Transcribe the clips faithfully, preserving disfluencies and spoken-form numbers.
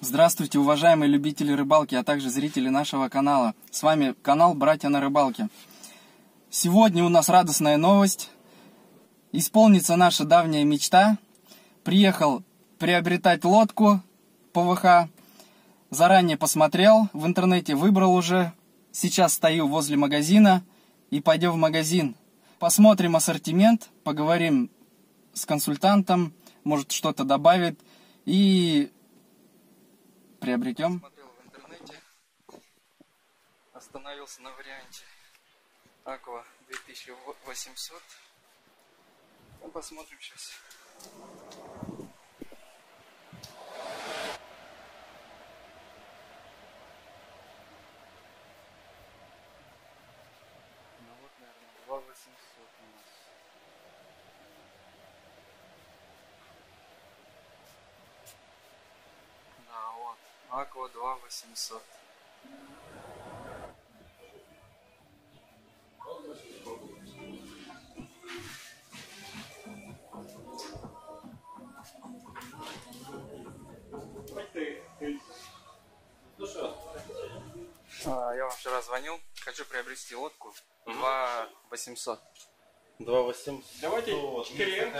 Здравствуйте, уважаемые любители рыбалки, а также зрители нашего канала. С вами канал «Братья на рыбалке». Сегодня у нас радостная новость. Исполнится наша давняя мечта. Приехал приобретать лодку ПВХ. Заранее посмотрел в интернете, выбрал уже. Сейчас стою возле магазина и пойдем в магазин. Посмотрим ассортимент, поговорим с консультантом, может что-то добавит и приобретем. Смотрел в интернете, остановился на варианте Aqua две тысячи восемьсот. Ну, посмотрим сейчас. Ну вот, наверное, два восемьсот у нас. Да, вот. Aqua два восемьсот. А, я вам вчера звонил. Хочу приобрести лодку. два восемьсот. два восемьсот. Давайте четыре эм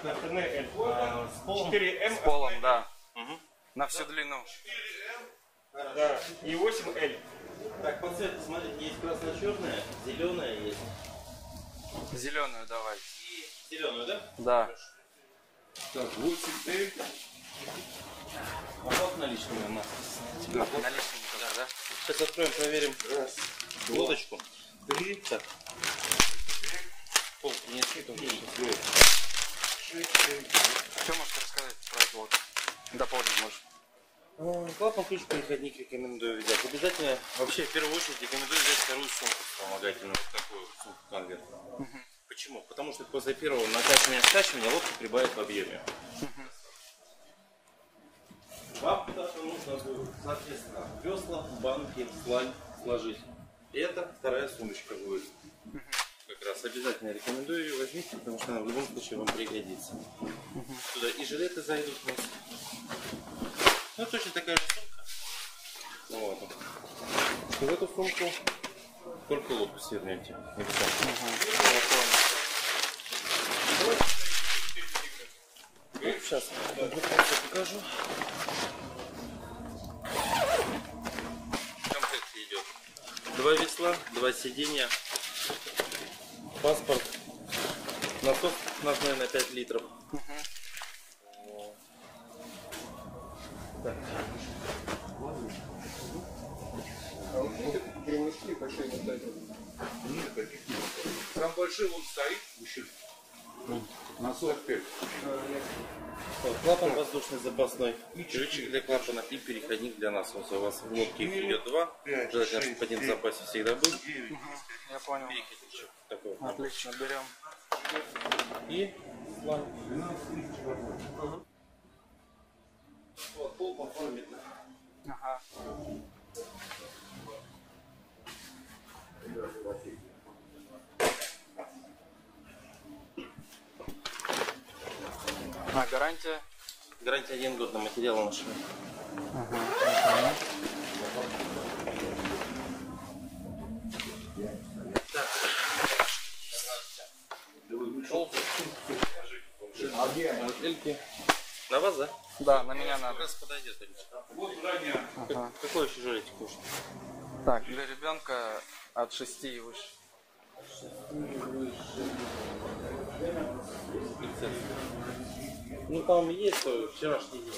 четыре эм С полом, да. Угу. На всю длину. Да, и восемь эль. Так, по цвету, смотрите, есть красно-черная, зеленая есть. Зеленую давай. И зеленую, да? Да. Так, восемь эль. А вот наличными у нас. Наличными только, да? Сейчас откроем, проверим. Раз, Лодочку. три, Так. Пол принесли тоже. пять, шесть, семь. Что можешь рассказать про эту лодку? Дополнить можешь. Клапан, ключ, переходник рекомендую взять. Обязательно, вообще, в первую очередь, рекомендую взять вторую сумку вспомогательную, вот такую сумку-конверт. Угу. Почему? Потому что после первого накачивания-скачивания лодка прибавит в объеме. Угу. Вам куда-то нужно будет, соответственно, весла, банки, слань сложить. И это вторая сумочка будет. Угу. Как раз обязательно рекомендую ее возьмите, потому что она в любом случае вам пригодится. Угу. Туда и жилеты зайдут у нас. Ну, точно такая же сумка. Вот. В эту сумку только лодку свернете. Угу. Сейчас я покажу. В комплекте идет два весла, два сиденья, паспорт, насос у нас, наверное, пять литров. Угу. Так. А вот эти громышки большие не дать. Нет, таких нет. Там большой вот стоит, еще. На сорок пять. Вот, клапан воздушный запасной, ключик для клапана и переходник для насоса. У вас в лодке их идет два. Желательно, чтобы один в запасе всегда был. Угу. Я понял. Переходничек такой. Отлично, берем. И слань. Угу. Вот, пол по форме. Ага. А гарантия? Гарантия один год на материалы нашего. Ага. Так. Эльки. На вас, да? Да, на меня надо. Как раз подойдет. Вот ранее. Ага. Какой еще жилетик нужен? Так, для ребенка от шести и выше. Ну там есть, то вчерашний день.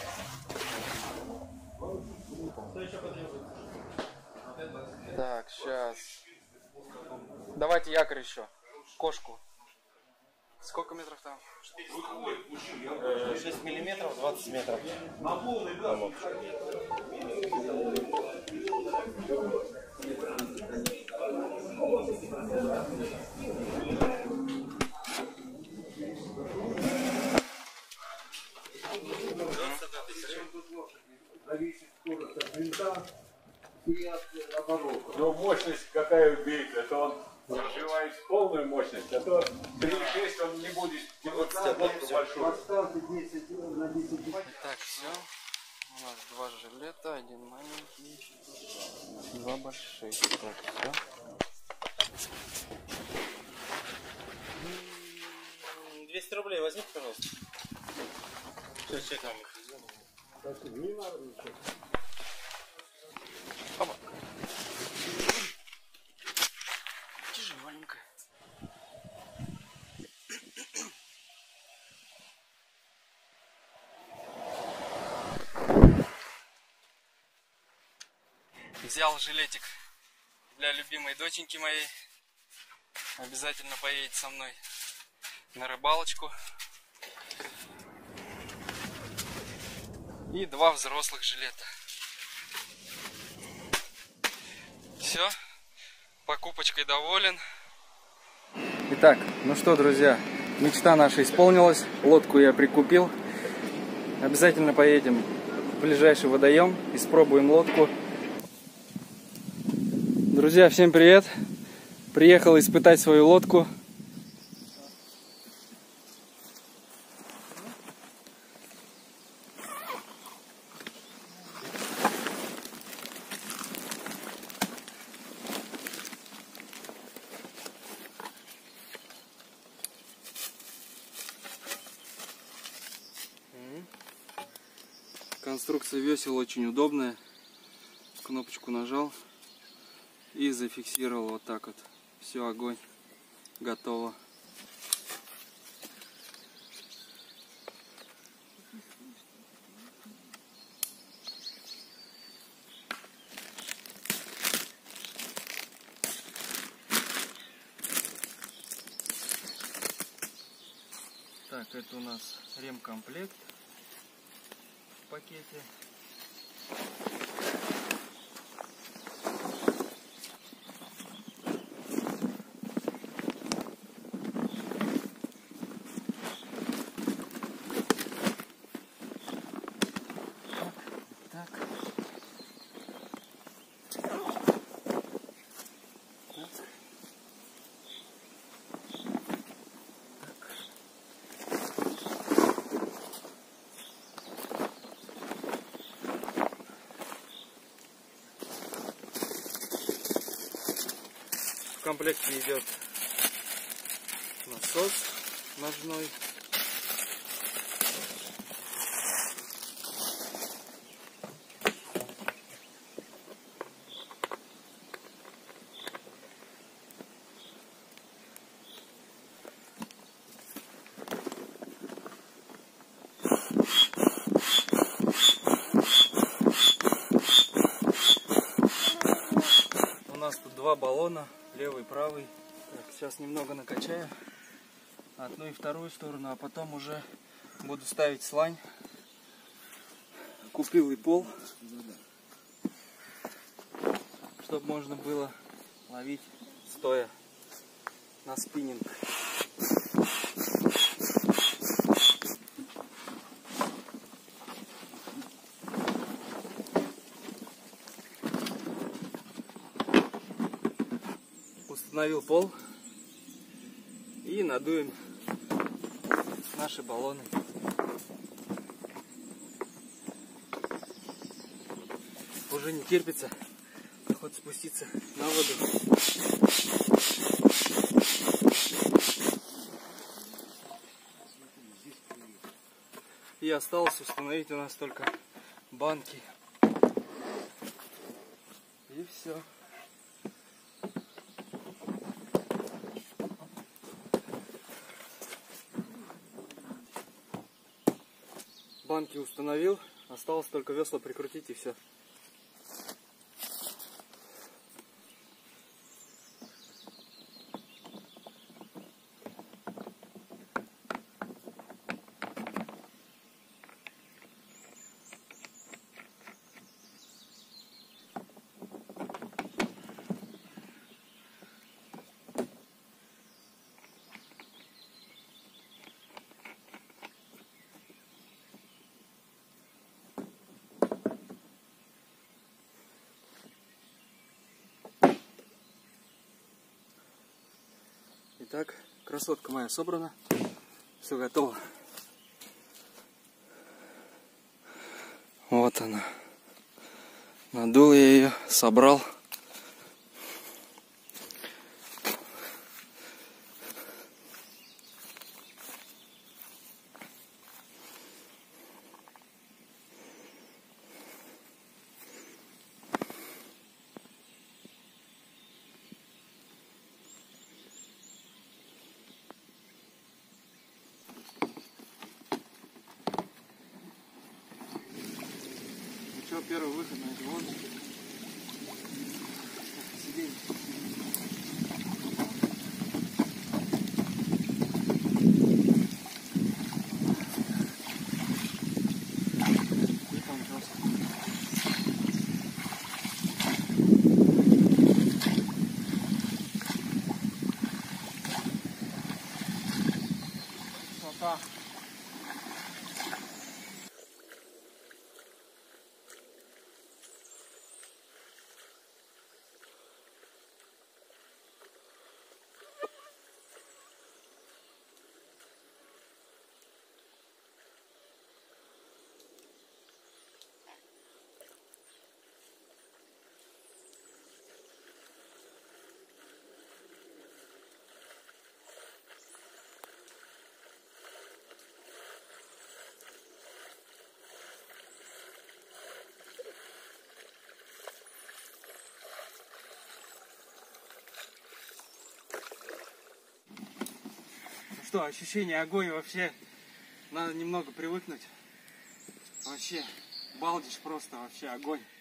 Так, сейчас. Давайте якорь еще. Кошку. Сколько метров там? шесть миллиметров, двадцать метров. На полный, да? Зависит скорость от винта и от оборота. Но мощность какая убейте, это он развивает полную мощность, а то три шесть он не будет тянуть лодку большую. Так, все. У нас два жилета, один маленький, два больших. Так, все. двести рублей возьмите, пожалуйста. Сейчас чекаем. Оба. Тяжеленькая. Взял жилетик для любимой доченьки моей. Обязательно поедет со мной на рыбалочку. И два взрослых жилета. Все, покупочкой доволен. Итак, ну что, друзья, мечта наша исполнилась. Лодку я прикупил. Обязательно поедем в ближайший водоем, испробуем лодку. Друзья, всем привет! Приехал испытать свою лодку. Конструкция весел очень удобная. Кнопочку нажал и зафиксировал вот так вот. Все, огонь. Готово. Так, это у нас ремкомплект в пакете. В комплекте идет насос ножной. У нас тут два баллона. Левый, правый. Так, сейчас немного накачаю одну и вторую сторону, а потом уже буду ставить слань. Купил и пол, чтобы можно было ловить стоя на спиннинг. Установил пол и надуем наши баллоны. Уже не терпится, хоть спуститься на воду. И осталось установить у нас только банки. И все. Банки установил, осталось только весла прикрутить и все. Итак, красотка моя собрана, все готово. Вот она. Надул я ее, собрал. Что, первый выход на эти вон. Сиденье. И там просто. Высота. Что, ощущение огонь вообще, надо немного привыкнуть. Вообще, балдишь просто, вообще огонь.